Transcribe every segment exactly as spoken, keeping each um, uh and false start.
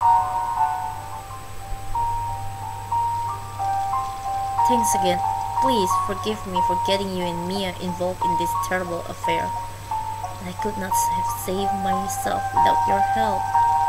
Thanks again. Please forgive me for getting you and Mia involved in this terrible affair. I could not have saved myself without your help.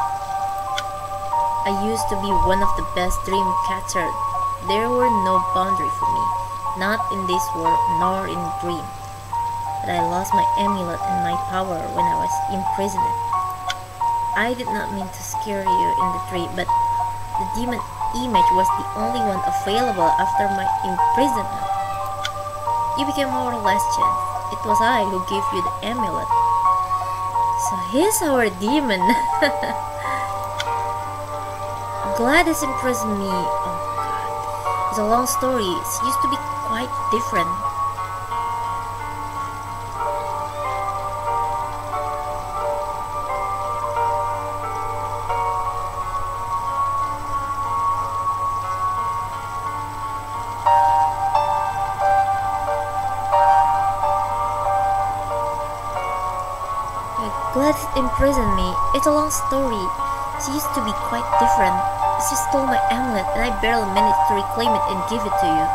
I used to be one of the best dream catchers. There were no boundary for me, not in this world nor in dream. But I lost my amulet and my power when I was imprisoned. I did not mean to scare you in the tree, but the demon image was the only one available after my imprisonment. You became our last chance. It was I who gave you the amulet. So he's our demon. Gladys imprisoned me. Oh god. It's a long story. It used to be quite different. Gladys imprisoned me. It's a long story. She used to be quite different. She stole my amulet and I barely managed to reclaim it and give it to you.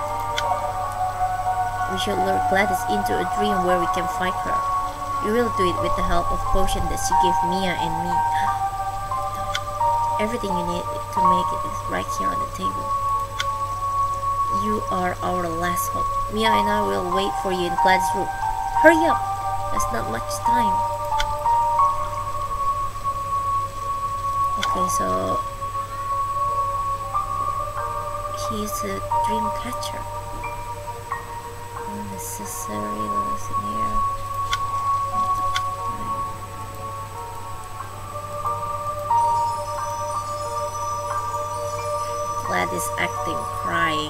We should lure Gladys into a dream where we can fight her. We will do it with the help of potion that she gave Mia and me. Everything you need to make it is right here on the table. You are our last hope. Mia and I will wait for you in Gladys' room. Hurry up! There's not much time. Okay, so he's a dream catcher. Unnecessary lesson here. Gladys acting, crying,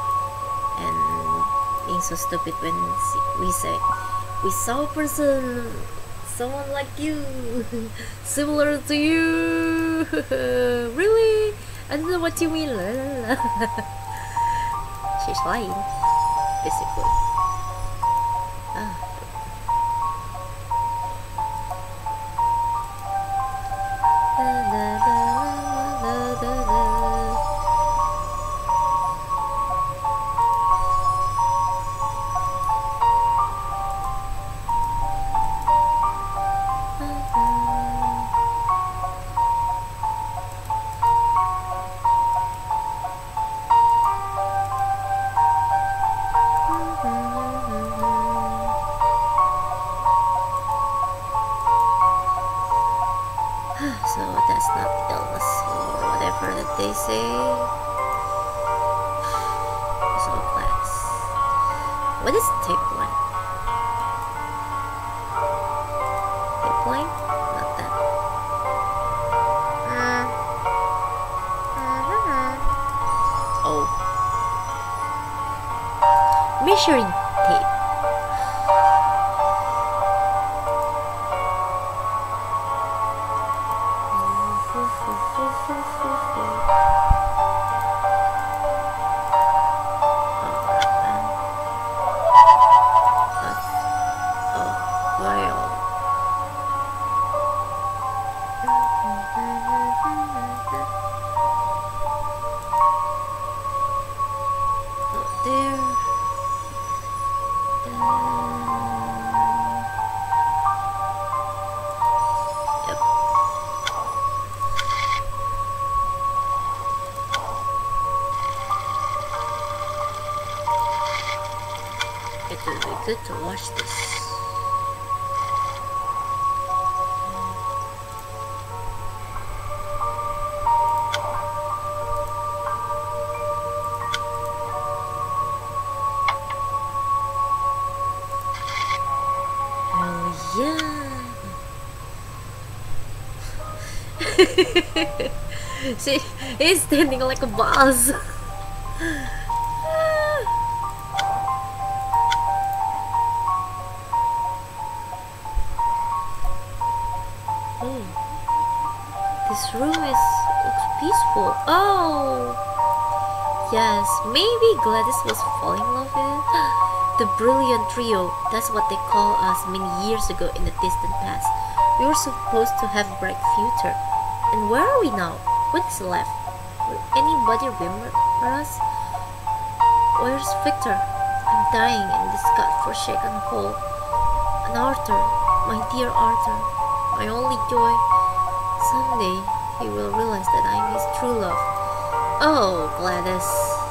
and being so stupid when we say we saw a person. Someone like you, similar to you. Really? I don't know what you mean. She's lying, basically. Ah. Da, da, da, da, da, da. So that's not illness or whatever that they say. So class. What is tape line? Tape line? Not that. Uh, uh-huh. Oh. Measuring tape. It would be good to watch this. Oh yeah. See, he's standing like a boss. This room is looks peaceful. Oh, yes, maybe Gladys was falling in love with it. The brilliant trio, that's what they call us many years ago in the distant past. We were supposed to have a bright future. And where are we now? What is left? Will anybody remember us? Where's Victor? I'm dying in this god-forsaken hole. And Arthur, my dear Arthur, my only joy. Someday he will realize that I'm his true love. Oh, Gladys.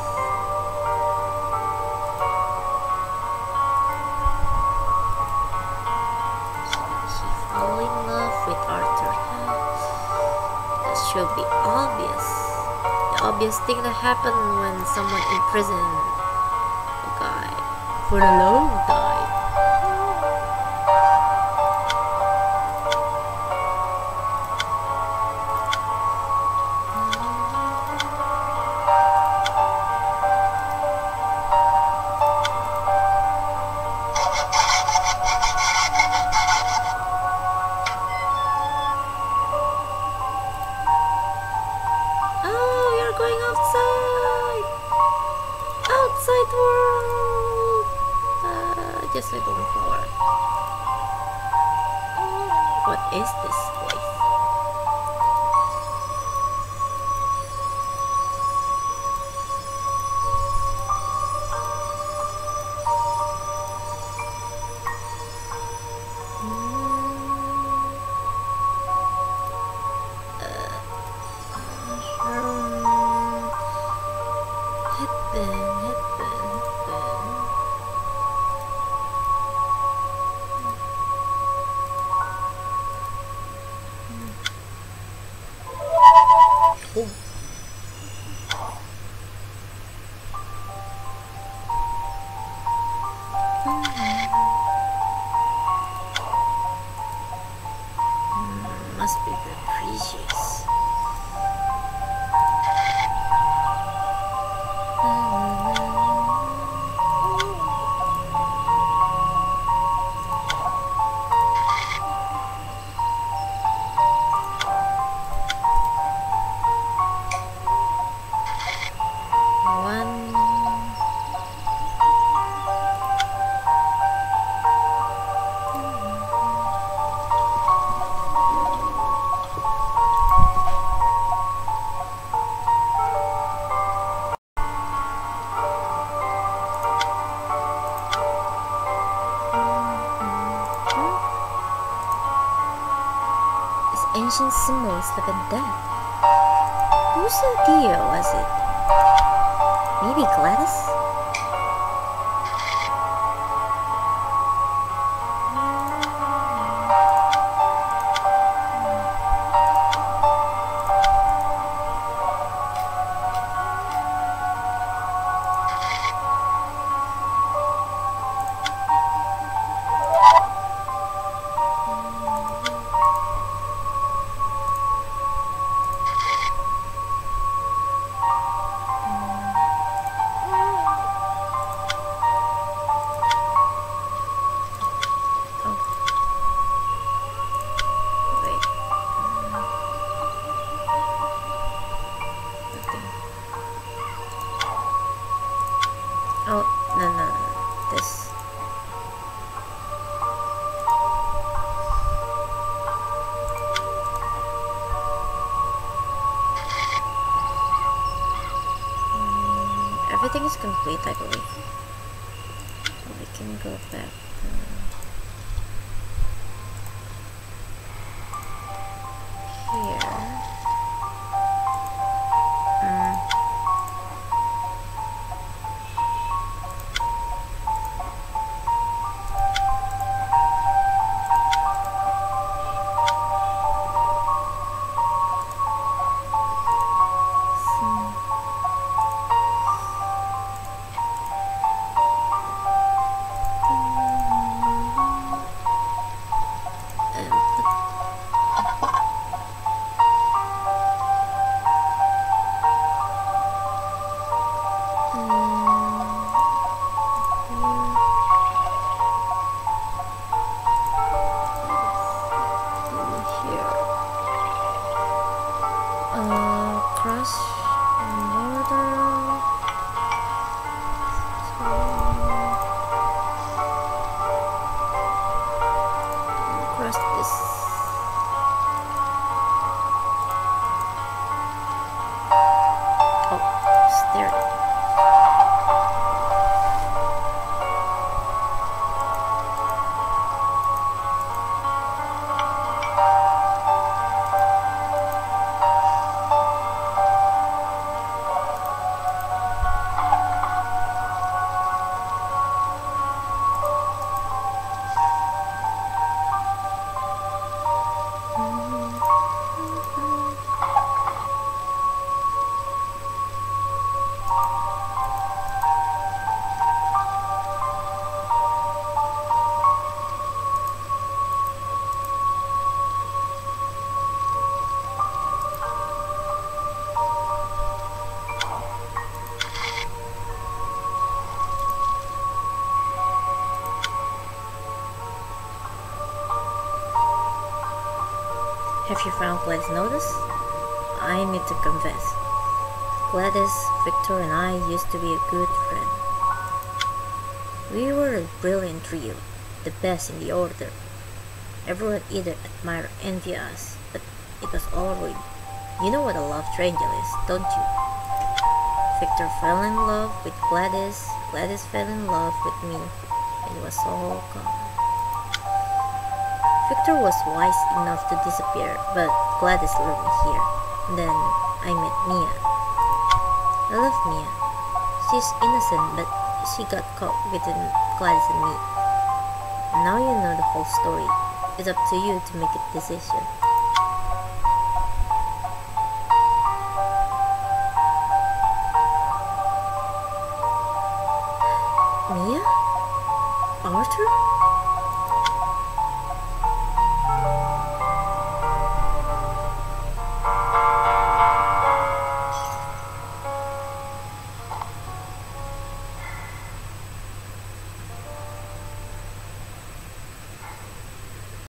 He fell in love with Arthur. That should be obvious. The obvious thing that happened when someone in prison, a guy, for a long time. Just a little flower. What is this place? Must be very precious. Ancient symbol is living dead. Whose idea was it? Maybe Gladys? Oh, no, no, no, this. Mm, everything is complete, I believe. We can go back. Uh, here. Mm. theory. Have you found Gladys' notice? I need to confess. Gladys, Victor and I used to be a good friend. We were a brilliant trio, the best in the order. Everyone either admired or envied us, but it was all rude. You know what a love triangle is, don't you? Victor fell in love with Gladys, Gladys fell in love with me, and it was all gone. Victor was wise enough to disappear, but Gladys lured me here. Then I met Mia. I love Mia. She's innocent, but she got caught between Gladys and me. Now you know the whole story. It's up to you to make a decision.